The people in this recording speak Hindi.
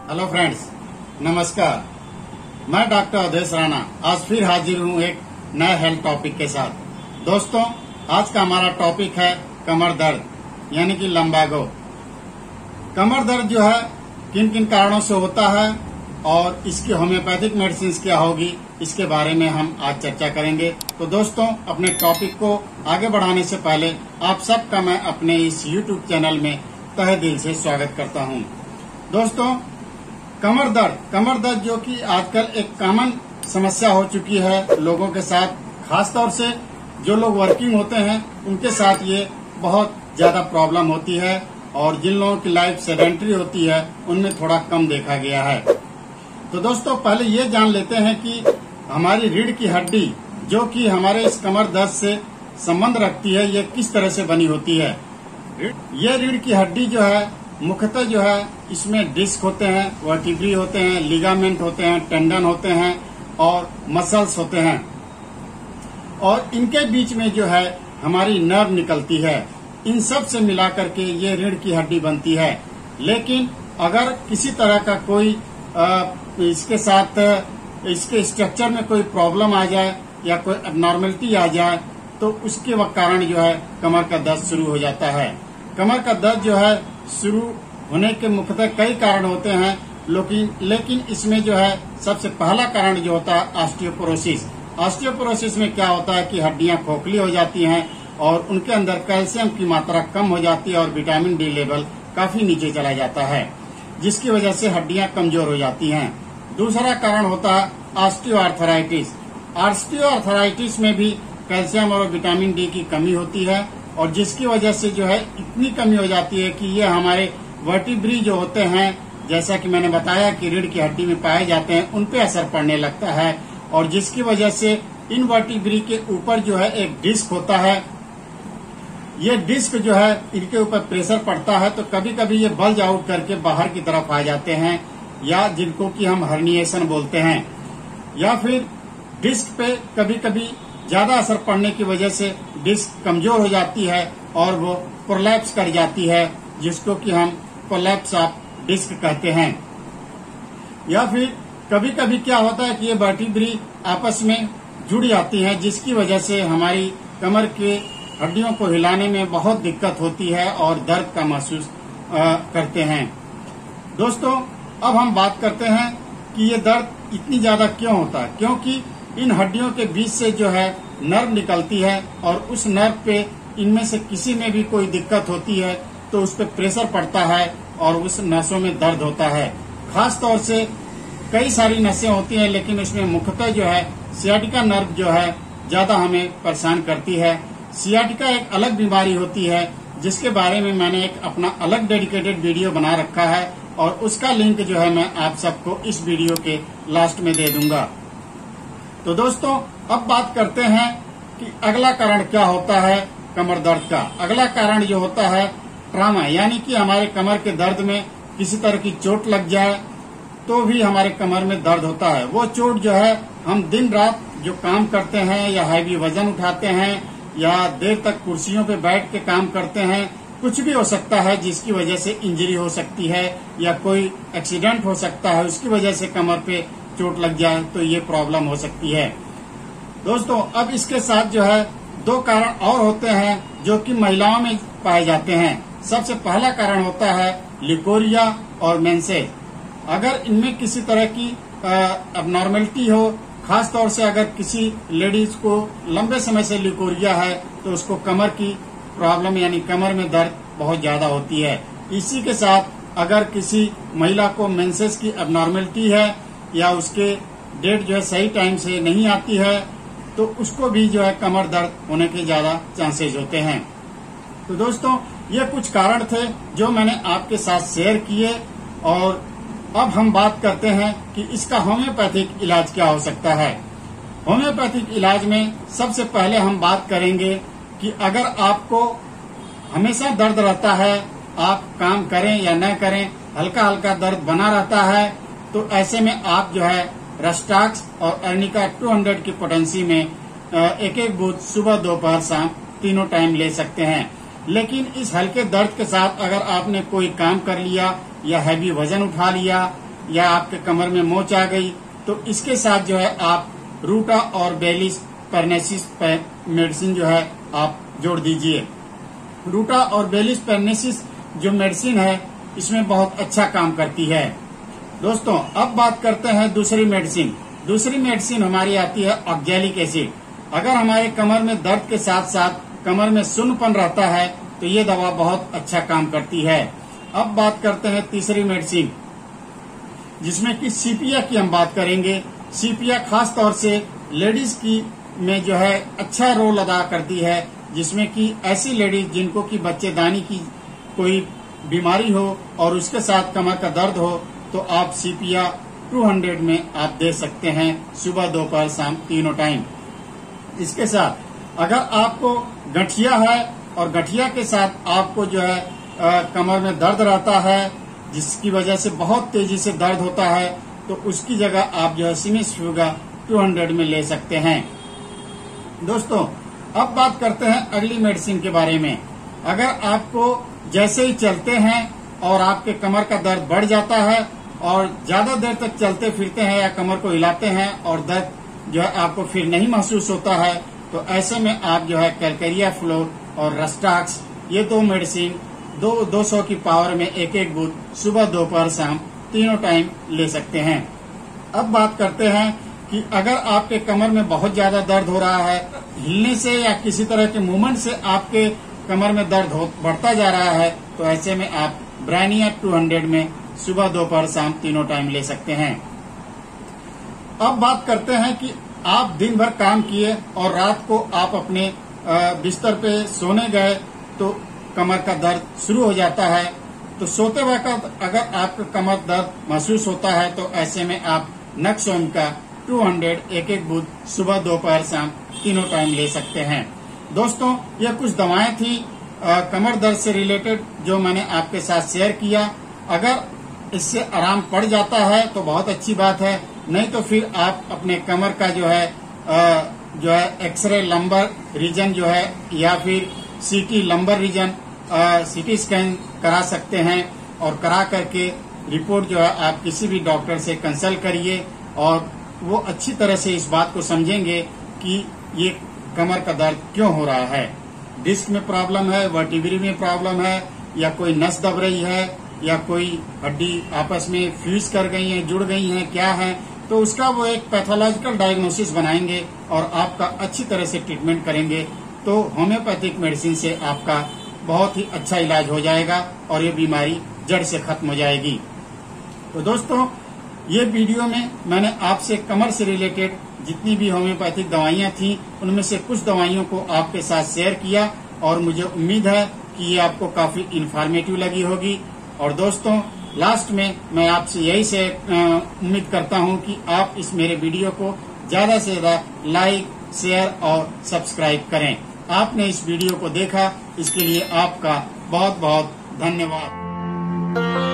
हेलो फ्रेंड्स, नमस्कार। मैं डॉक्टर अवधेश राणा आज फिर हाजिर हूँ एक नए हेल्थ टॉपिक के साथ। दोस्तों, आज का हमारा टॉपिक है कमर दर्द यानी कि लंबागो। कमर दर्द जो है किन किन कारणों से होता है और इसकी होम्योपैथिक मेडिसिन क्या होगी, इसके बारे में हम आज चर्चा करेंगे। तो दोस्तों, अपने टॉपिक को आगे बढ़ाने से पहले आप सबका मैं अपने इस YouTube चैनल में तहे दिल से स्वागत करता हूं। दोस्तों, कमर दर्द जो कि आजकल एक कॉमन समस्या हो चुकी है लोगों के साथ, खासतौर से जो लोग वर्किंग होते हैं उनके साथ ये बहुत ज्यादा प्रॉब्लम होती है और जिन लोगों की लाइफ सेडेंटरी होती है उनमें थोड़ा कम देखा गया है। तो दोस्तों, पहले ये जान लेते हैं कि हमारी रीढ़ की हड्डी जो कि हमारे इस कमर दर्द से संबंध रखती है, ये किस तरह से बनी होती है। ये रीढ़ की हड्डी जो है मुख्यतः जो है इसमें डिस्क होते हैं, वर्टिब्री होते हैं, लिगामेंट होते हैं, टेंडन होते हैं और मसल्स होते हैं और इनके बीच में जो है हमारी नर्व निकलती है। इन सब से मिलाकर के ये रीढ़ की हड्डी बनती है। लेकिन अगर किसी तरह का कोई इसके साथ इसके स्ट्रक्चर में कोई प्रॉब्लम आ जाए या कोई एबनॉर्मलिटी आ जाए तो उसके कारण जो है कमर का दर्द शुरू हो जाता है। कमर का दर्द जो है शुरू होने के मुख्यतः कई कारण होते हैं, लेकिन इसमें जो है सबसे पहला कारण जो होता है ऑस्टियोपोरोसिस। ऑस्टियोपोरोसिस में क्या होता है कि हड्डियां खोखली हो जाती हैं और उनके अंदर कैल्शियम की मात्रा कम हो जाती है और विटामिन डी लेवल काफी नीचे चला जाता है, जिसकी वजह से हड्डियां कमजोर हो जाती हैं। दूसरा कारण होता है ऑस्टियोआर्थराइटिस। ऑस्टियोआर्थराइटिस में भी कैल्शियम और विटामिन डी की कमी होती है और जिसकी वजह से जो है इतनी कमी हो जाती है कि ये हमारे वर्टिब्री जो होते हैं, जैसा कि मैंने बताया कि रीढ़ की हड्डी में पाए जाते हैं, उन पे असर पड़ने लगता है और जिसकी वजह से इन वर्टिब्री के ऊपर जो है एक डिस्क होता है। ये डिस्क जो है इनके ऊपर प्रेशर पड़ता है तो कभी कभी ये बल्ज आउट करके बाहर की तरफ आ जाते हैं, या जिनको कि हम हर्निएशन बोलते हैं। या फिर डिस्क पे कभी कभी ज्यादा असर पड़ने की वजह से डिस्क कमजोर हो जाती है और वो प्रोलैप्स कर जाती है, जिसको कि हम कोलैप्स ऑफ डिस्क कहते हैं। या फिर कभी कभी क्या होता है कि ये वर्टिब्री आपस में जुड़ जाती हैं, जिसकी वजह से हमारी कमर के हड्डियों को हिलाने में बहुत दिक्कत होती है और दर्द का महसूस करते हैं। दोस्तों, अब हम बात करते हैं कि ये दर्द इतनी ज्यादा क्यों होता है। क्योंकि इन हड्डियों के बीच से जो है नर्व निकलती है और उस नर्व पे इनमें से किसी में भी कोई दिक्कत होती है तो उस पर प्रेशर पड़ता है और उस नसों में दर्द होता है। खास तौर से कई सारी नसें होती हैं, लेकिन उसमें मुख्यतः जो है सियाटिका नर्व जो है ज्यादा हमें परेशान करती है। सियाटिका एक अलग बीमारी होती है जिसके बारे में मैंने एक अपना अलग डेडिकेटेड वीडियो बना रखा है और उसका लिंक जो है मैं आप सबको इस वीडियो के लास्ट में दे दूंगा। तो दोस्तों, अब बात करते हैं कि अगला कारण क्या होता है कमर दर्द का। अगला कारण जो होता है ट्रॉमा, यानी कि हमारे कमर के दर्द में किसी तरह की चोट लग जाए तो भी हमारे कमर में दर्द होता है। वो चोट जो है हम दिन रात जो काम करते हैं या हैवी वजन उठाते हैं या देर तक कुर्सियों पे बैठ के काम करते हैं, कुछ भी हो सकता है जिसकी वजह से इंजरी हो सकती है या कोई एक्सीडेंट हो सकता है, उसकी वजह से कमर पे चोट लग जाए तो ये प्रॉब्लम हो सकती है। दोस्तों, अब इसके साथ जो है दो कारण और होते हैं जो कि महिलाओं में पाए जाते हैं। सबसे पहला कारण होता है लिकोरिया और मेंसेज। अगर इनमें किसी तरह की एबनॉर्मलिटी हो, खास तौर से अगर किसी लेडीज को लंबे समय से लिकोरिया है तो उसको कमर की प्रॉब्लम यानी कमर में दर्द बहुत ज्यादा होती है। इसी के साथ अगर किसी महिला को मेंसेज की एबनॉर्मलिटी है या उसके डेट जो है सही टाइम से नहीं आती है तो उसको भी जो है कमर दर्द होने के ज्यादा चांसेस होते हैं। तो दोस्तों, ये कुछ कारण थे जो मैंने आपके साथ शेयर किए और अब हम बात करते हैं कि इसका होम्योपैथिक इलाज क्या हो सकता है। होम्योपैथिक इलाज में सबसे पहले हम बात करेंगे कि अगर आपको हमेशा दर्द रहता है, आप काम करें या न करें, हल्का हल्का दर्द बना रहता है, तो ऐसे में आप जो है रस्टाक्स और अर्निका 200 की पोटेंसी में एक एक बूथ सुबह दोपहर शाम तीनों टाइम ले सकते हैं। लेकिन इस हल्के दर्द के साथ अगर आपने कोई काम कर लिया या हैवी वजन उठा लिया या आपके कमर में मोच आ गई, तो इसके साथ जो है आप रूटा और बेलिस परनेसिस मेडिसिन जो है आप जोड़ दीजिए। रूटा और बेलिस परनेसिस जो मेडिसिन है इसमें बहुत अच्छा काम करती है। दोस्तों अब बात करते हैं दूसरी मेडिसिन। दूसरी मेडिसिन हमारी आती है ऑक्जेलिक एसिड। अगर हमारे कमर में दर्द के साथ साथ कमर में सुन्नपन रहता है तो ये दवा बहुत अच्छा काम करती है। अब बात करते हैं तीसरी मेडिसिन, जिसमें कि सीपिया की हम बात करेंगे। सीपिया खास तौर से लेडीज की में जो है अच्छा रोल अदा करती है, जिसमें कि ऐसी लेडीज जिनको की बच्चेदानी की कोई बीमारी हो और उसके साथ कमर का दर्द हो, तो आप सीपिया 200 में आप दे सकते हैं सुबह दोपहर शाम तीनों टाइम। इसके साथ अगर आपको गठिया है और गठिया के साथ आपको जो है कमर में दर्द रहता है, जिसकी वजह से बहुत तेजी से दर्द होता है, तो उसकी जगह आप जो है सिमिसफ्यूगा 200 में ले सकते हैं। दोस्तों अब बात करते हैं अगली मेडिसिन के बारे में। अगर आपको जैसे ही चलते हैं और आपके कमर का दर्द बढ़ जाता है और ज्यादा देर तक चलते फिरते हैं या कमर को हिलाते हैं और दर्द जो है आपको फिर नहीं महसूस होता है, तो ऐसे में आप जो है कैलकेरिया फ्लोर और रस्टाक्स ये दो मेडिसिन 200 की पावर में एक बूथ सुबह दोपहर शाम तीनों टाइम ले सकते हैं। अब बात करते हैं कि अगर आपके कमर में बहुत ज्यादा दर्द हो रहा है, हिलने से या किसी तरह के मूवमेंट से आपके कमर में दर्द बढ़ता जा रहा है, तो ऐसे में आप ब्रानिया 200 में सुबह दोपहर शाम तीनों टाइम ले सकते हैं। अब बात करते हैं कि आप दिन भर काम किए और रात को आप अपने बिस्तर पे सोने गए तो कमर का दर्द शुरू हो जाता है, तो सोते वक्त अगर आपका कमर दर्द महसूस होता है तो ऐसे में आप नक्सोम का 200 एक बूथ सुबह दोपहर शाम तीनों टाइम ले सकते हैं। दोस्तों यह कुछ दवाएं थी कमर दर्द से रिलेटेड जो मैंने आपके साथ शेयर किया। अगर इससे आराम पड़ जाता है तो बहुत अच्छी बात है, नहीं तो फिर आप अपने कमर का जो है एक्सरे लंबर रीजन जो है या फिर सीटी लंबर रीजन सीटी स्कैन करा सकते हैं, और करा करके रिपोर्ट जो है आप किसी भी डॉक्टर से कंसल्ट करिए और वो अच्छी तरह से इस बात को समझेंगे कि ये कमर का दर्द क्यों हो रहा है। डिस्क में प्रॉब्लम है, वर्टिब्री में प्रॉब्लम है, या कोई नस दब रही है, या कोई हड्डी आपस में फ्यूज कर गई है, जुड़ गई है, क्या है, तो उसका वो एक पैथोलॉजिकल डायग्नोसिस बनाएंगे और आपका अच्छी तरह से ट्रीटमेंट करेंगे। तो होम्योपैथिक मेडिसिन से आपका बहुत ही अच्छा इलाज हो जाएगा और ये बीमारी जड़ से खत्म हो जाएगी। तो दोस्तों ये वीडियो में मैंने आपसे कमर से रिलेटेड जितनी भी होम्योपैथिक दवाइयां थी उनमें से कुछ दवाइयों को आपके साथ शेयर किया, और मुझे उम्मीद है कि ये आपको काफी इंफॉर्मेटिव लगी होगी। और दोस्तों लास्ट में मैं आपसे यही से उम्मीद करता हूं कि आप इस मेरे वीडियो को ज्यादा से ज्यादा लाइक, शेयर और सब्सक्राइब करें। आपने इस वीडियो को देखा इसके लिए आपका बहुत बहुत धन्यवाद।